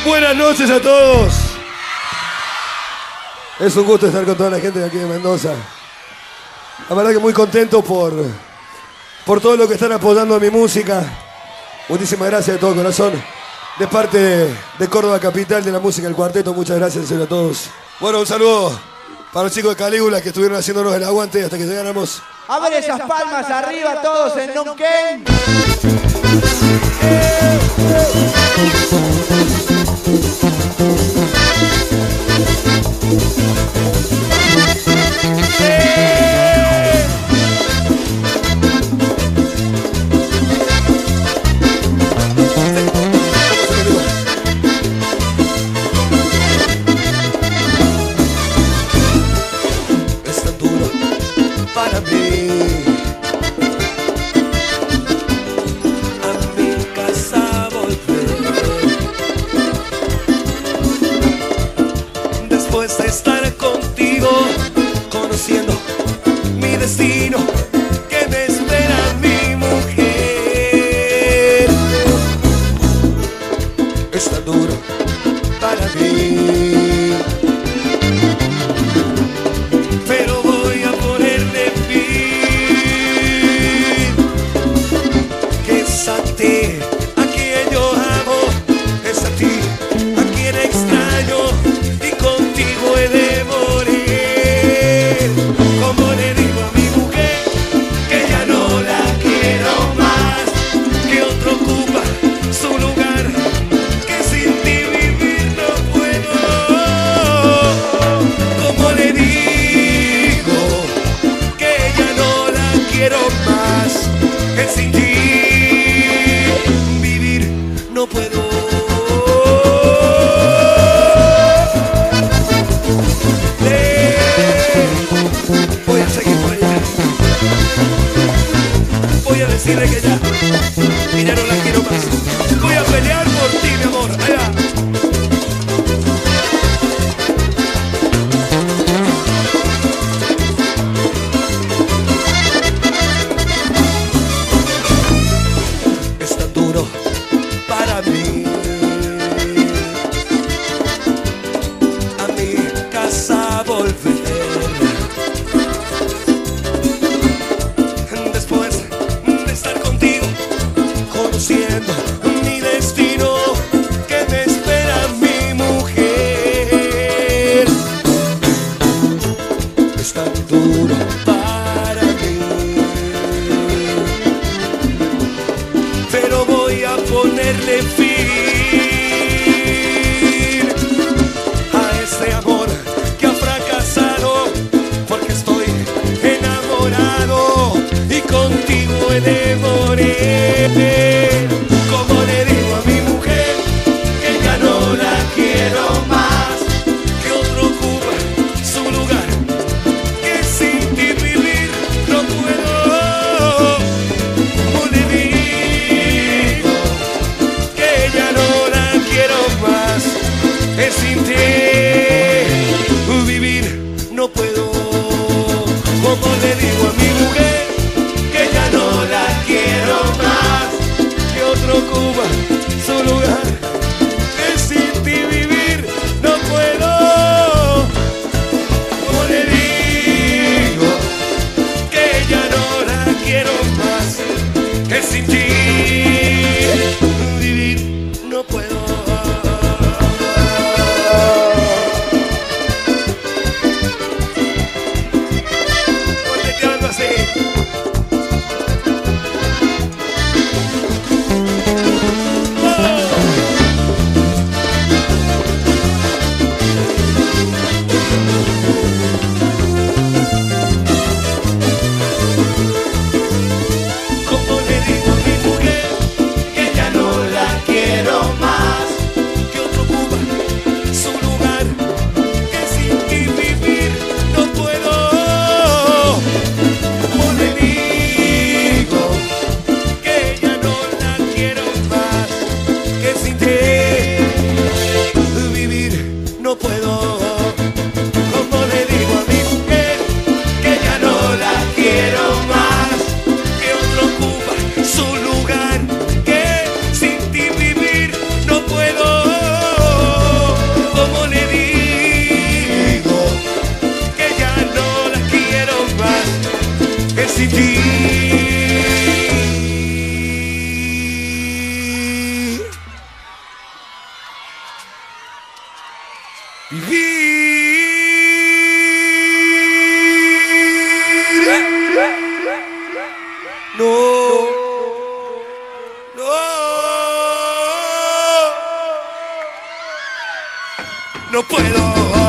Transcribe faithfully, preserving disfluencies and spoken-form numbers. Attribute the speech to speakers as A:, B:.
A: Buenas noches a todos. Es un gusto estar con toda la gente de aquí de Mendoza. La verdad que muy contento por, por todo lo que están apoyando a mi música. Muchísimas gracias de todo corazón. De parte de, de Córdoba Capital, de la música del cuarteto, muchas gracias en serio a todos. Bueno, un saludo para los chicos de Calígula que estuvieron haciéndonos el aguante hasta que llegáramos.
B: A ver esas palmas arriba todos en Nonquén.
A: Es tan duro para mí. A mi casa volver. Después de estar contigo, conociendo mi destino, que me espera mi mujer. Es tan duro para mí, pero voy a ponerle fin. Que es a ti a quien yo amo, es a ti a quien extraño, y contigo he de morir. Como le digo a mi mujer que ya no la quiero más, que otro ocupa su lugar, que sin ti vivir no puedo. Como le digo que ya no la quiero más, que sin ti vivir no puedo. Voy a seguir por ella. Voy a decirle que ya, que ya no la quiero más. Voy a pelear por ti, mi amor. Allá. Es tan duro para mí. A mi casa volver. Después de estar contigo, conociendo mi destino, que me espera mi mujer. Es tan duro para mí, pero voy a ponerle fin a ese amor que ha fracasado, porque estoy enamorado y contigo he de morir. Como le digo a mi mujer que ya no la quiero más, que otro ocupa su lugar, que sin ti vivir no puedo. Como le digo que ya no la quiero más, que sin ti vivir no puedo. Como le digo a mi mujer que ya no la quiero más, sin ti. No, no, no puedo.